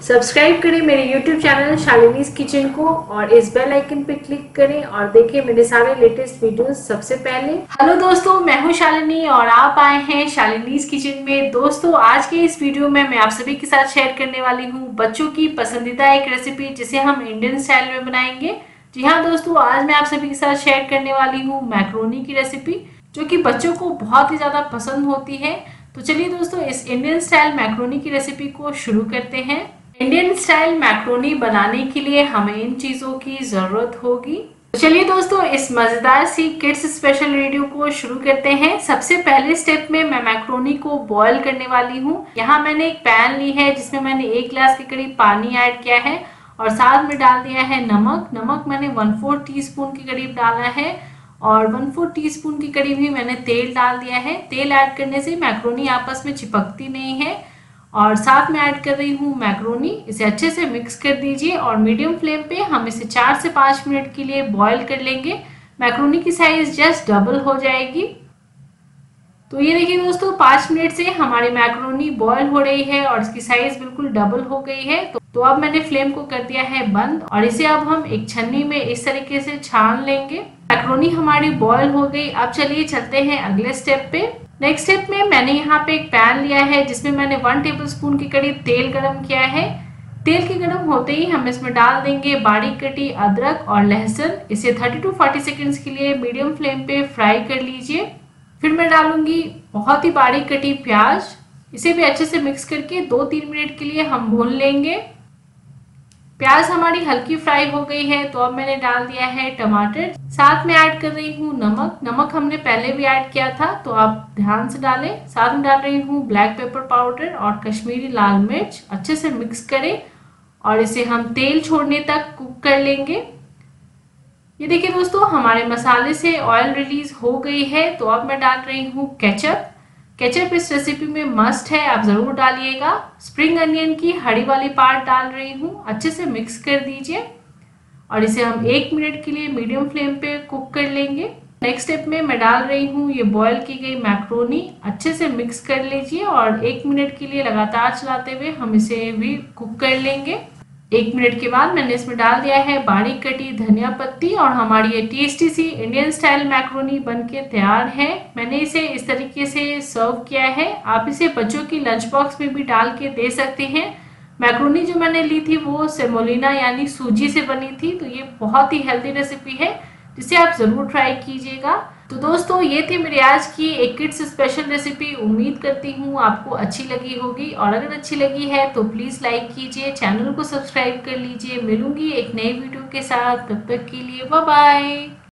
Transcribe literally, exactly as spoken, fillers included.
Subscribe करें मेरे YouTube channel Shalini's kitchen को और इस बेल आइकन पे क्लिक करें और देखें मेरे सारे लेटेस्ट वीडियोस सबसे पहले। हेलो दोस्तों, मैं हूं शालिनी और आप आए हैं शालिनीज किचन में। दोस्तों, आज के इस वीडियो में मैं आप सभी के साथ शेयर करने वाली हूं बच्चों की पसंदीदा एक रेसिपी जिसे हम इंडियन स्टाइल में बनाएंगे। जी हाँ दोस्तों, आज मैं आप सभी के साथ शेयर करने वाली हूँ मैक्रोनी की रेसिपी जो कि बच्चों को बहुत ही ज्यादा पसंद होती है। तो चलिए दोस्तों, इस इंडियन स्टाइल मैक्रोनी की रेसिपी को शुरू करते हैं। इंडियन स्टाइल मैक्रोनी बनाने के लिए हमें इन चीजों की जरूरत होगी। तो चलिए दोस्तों, इस मजेदार सी किड्स स्पेशल वीडियो को शुरू करते हैं। सबसे पहले स्टेप में मैं मैक्रोनी को बॉईल करने वाली हूँ। यहाँ मैंने एक पैन ली है जिसमें मैंने एक गिलास के करीब पानी ऐड किया है और साथ में डाल दिया है नमक। नमक मैंने वन फोर्थ टी स्पून के करीब डाला है और वन फोर्थ टी स्पून के करीब ही मैंने तेल डाल दिया है। तेल ऐड करने से मैक्रोनी आपस में चिपकती नहीं है। और साथ में ऐड कर रही हूँ मैक्रोनी। इसे अच्छे से मिक्स कर दीजिए और मीडियम फ्लेम पे हम इसे चार से पाँच मिनट के लिए बॉईल कर लेंगे। मैक्रोनी की साइज जस्ट डबल हो जाएगी। तो ये देखिए दोस्तों, पाँच मिनट से हमारी मैक्रोनी बॉईल हो रही है और इसकी साइज बिल्कुल डबल हो गई है। तो, तो अब मैंने फ्लेम को कर दिया है बंद और इसे अब हम एक छन्नी में इस तरीके से छान लेंगे। मैक्रोनी हमारी बॉईल हो गई। अब चलिए चलते हैं अगले स्टेप पे। नेक्स्ट स्टेप में मैंने यहाँ पे एक पैन लिया है जिसमें मैंने वन टेबलस्पून के करीब तेल गरम किया है। तेल के गरम होते ही हम इसमें डाल देंगे बारीक कटी अदरक और लहसुन। इसे थर्टी टू फोर्टी सेकेंड्स के लिए मीडियम फ्लेम पे फ्राई कर लीजिए। फिर मैं डालूंगी बहुत ही बारीक कटी प्याज। इसे भी अच्छे से मिक्स करके दो तीन मिनट के लिए हम भून लेंगे। प्याज हमारी हल्की फ्राई हो गई है तो अब मैंने डाल दिया है टमाटर। साथ में ऐड कर रही हूँ नमक। नमक हमने पहले भी ऐड किया था तो आप ध्यान से डालें। साथ में डाल रही हूँ ब्लैक पेपर पाउडर और कश्मीरी लाल मिर्च। अच्छे से मिक्स करें और इसे हम तेल छोड़ने तक कुक कर लेंगे। ये देखिए दोस्तों, हमारे मसाले से ऑयल रिलीज हो गई है तो अब मैं डाल रही हूँ केचप। केचप इस रेसिपी में मस्ट है, आप जरूर डालिएगा। स्प्रिंग अनियन की हरी वाली पार्ट डाल रही हूँ। अच्छे से मिक्स कर दीजिए और इसे हम एक मिनट के लिए मीडियम फ्लेम पे कुक कर लेंगे। नेक्स्ट स्टेप में मैं डाल रही हूँ ये बॉईल की गई मैक्रोनी। अच्छे से मिक्स कर लीजिए और एक मिनट के लिए लगातार चलाते हुए हम इसे भी कुक कर लेंगे। एक मिनट के बाद मैंने इसमें डाल दिया है बारीक कटी धनिया पत्ती और हमारी ये टेस्टी सी इंडियन स्टाइल मैक्रोनी बनके तैयार है। मैंने इसे इस तरीके से सर्व किया है। आप इसे बच्चों की लंच बॉक्स में भी डाल के दे सकते हैं। मैक्रोनी जो मैंने ली थी वो सेमोलिना यानी सूजी से बनी थी। तो ये बहुत ही हेल्दी रेसिपी है जिसे आप जरूर ट्राई कीजिएगा। तो दोस्तों, ये थी मेरी आज की एक किड्स स्पेशल रेसिपी। उम्मीद करती हूँ आपको अच्छी लगी होगी और अगर अच्छी लगी है तो प्लीज लाइक कीजिए, चैनल को सब्सक्राइब कर लीजिए। मिलूंगी एक नई वीडियो के साथ, तब तक के लिए बाय बाय।